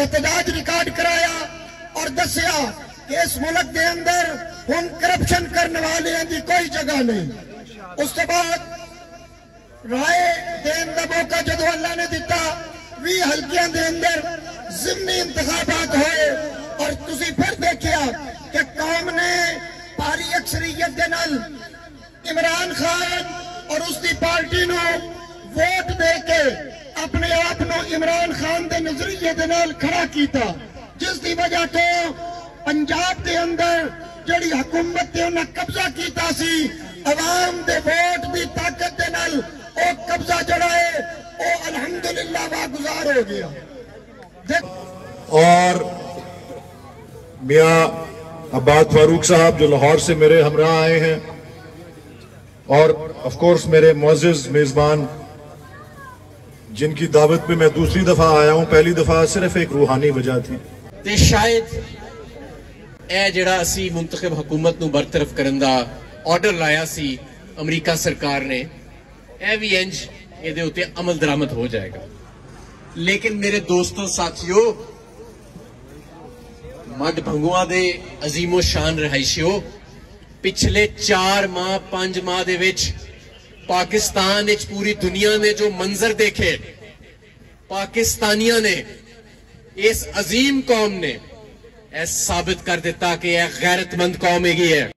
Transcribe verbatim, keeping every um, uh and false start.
एहतजाज रिकॉर्ड कराया और दसिया कि इस मुल्क के अंदर हम करप्शन करने वाले की कोई जगह नहीं। उस बाद राय देन का मौका जो अल्लाह ने दिता, भी हल्कियां के अंदर जिमनी इंतखाबात होए और तुसी फिर देखिया कि कौम ने भारी अक्सरियत के नाल इमरान खान और उसकी पार्टी नो वोट दे के अपने आप को इमरान खान के नजरिए के नाल खड़ा किया, जिसकी वजह तो पंजाब के अंदर जड़ी हुकूमत ने उन्हें कब्जा किया सी, अवाम के वोट की ताकत के नाल वो कब्जा जड़ा है वो अल्हम्दुलिल्लाह वागुजार हो गया। और मियां अब्बास फारूक साहब जो लाहौर से मेरे हमरा आए हैं, और ऑफ कोर्स मेरे मुअज़्ज़िज़ मेजबान जिनकी दावत पे मैं दूसरी दफा आया हूं, पहली दफा सिर्फ एक रूहानी वजह थी। ते शायद ए जिहड़ा असी मुंतखब हुकूमत नूं बरतरफ करन दा ऑर्डर लाया सी अमरीका सरकार ने, ए भी इंज इहदे उत्ते अमल दरामद हो जाएगा। लेकिन मेरे दोस्तों साथियों, मड भंगुआ दे अजीमो शान रहायशियों, पिछले चार माह पांच माह दे विच पाकिस्तान विच पूरी दुनिया ने जो मंजर देखे, पाकिस्तानियों ने, इस अजीम कौम ने यह साबित कर दिता कि यह गैरतमंद कौम है।